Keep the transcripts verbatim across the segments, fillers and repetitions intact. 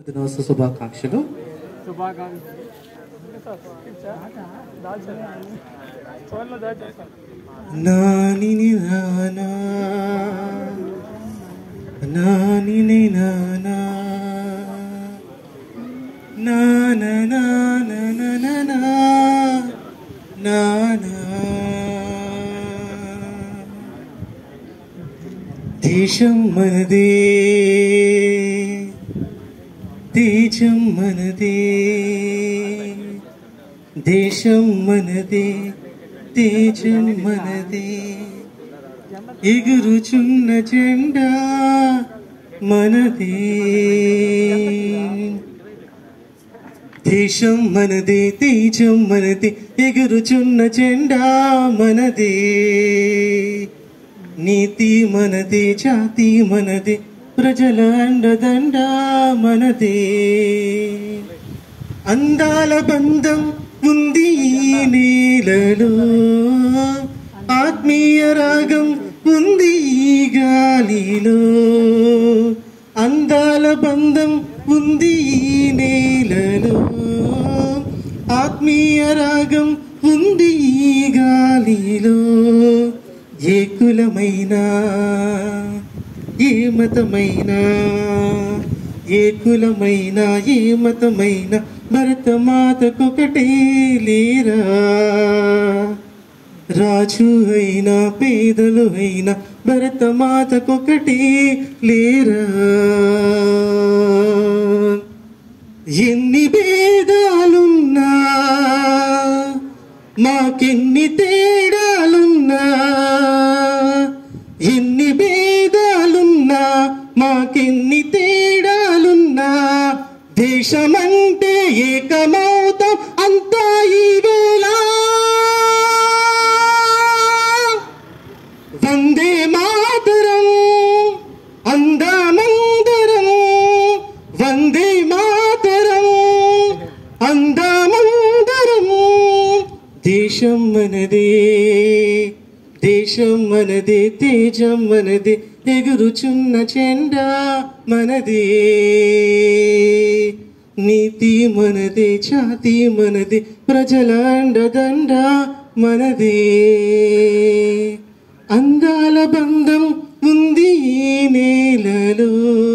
దినోత్సవ శుభాకాంక్షలు. నాని నానా నాని నానా నానా నానా నానా దేశం మనదే తేజం మనదే దేశం మనదే తేజం మనదే ఎగురుచున్న జెండా మనదే దేశం మనదే తేజం మనదే ఎగురుచున్న జెండా మనదే నీతి మనదే జాతి మనదే ప్రజల అండదండ మనదే అందాల బంధం ఉంది ఈ నేలలో ఆత్మీయ రాగం ఉంది ఈ గాలిలో అందాల బంధం ఉంది ఈ నేలలో ఆత్మీయ రాగం ఉంది ఈ గాలిలో ఏ కులమైనా ఏ మతమైనా ఏ కులమైనా ఏ మతమైనా భరతమాతకొకటే లేరా రాజు అయినా పేదలు అయినా భరతమాతకొకటే లేరా ఎన్ని భేదాలున్నా మాకెన్ని తేడాలున్నా ఎన్ని భేదాలున్నా మాకెన్ని తేడాలున్నా దేశమంటే ఏకమౌతం అంతా ఈ వేళ వందే మాతరం అందామందరం వందే మాతరం అందామందరం దేశం మనదే దేశం మనదే తేజం మనదే ఎగురుచున్న జెండా మనదే నీతి మనదే జాతి మనదే ప్రజల అండదండ మనదే అందాల బంధం ఉంది ఈ నేలలో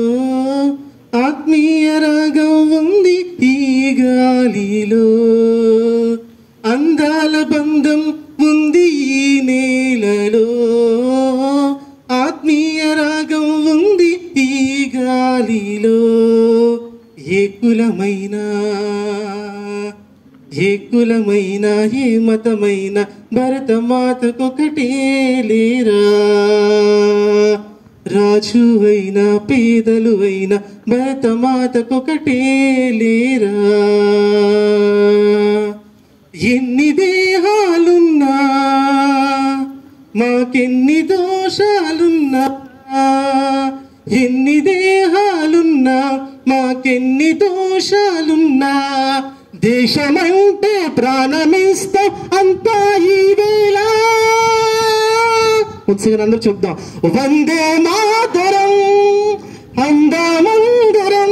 ఆత్మీయ రాగం ఉంది ఈ గాలిలో అందాల బంధం ఉంది ఈ నేలలో ఆత్మీయ రాగం ఉంది ఈ గాలిలో ఏ కులమైనా ఏ కులమైనా ఏ మతమైనా భరతమాతకొకటే లేరా రాజు అయినా పేదలు అయినా భరతమాతకొకటే లేరా ఎన్ని దేహాలున్నా మాకెన్ని దోషాలున్నా ఎన్ని దేహాలున్నా మాకెన్ని దోషాలున్నా దేశమంటే ప్రాణమిస్తాం అంతా ఈ వేళ ఉత్సాహం అందరూ చెప్దాం వందే మాతరం అందామందరం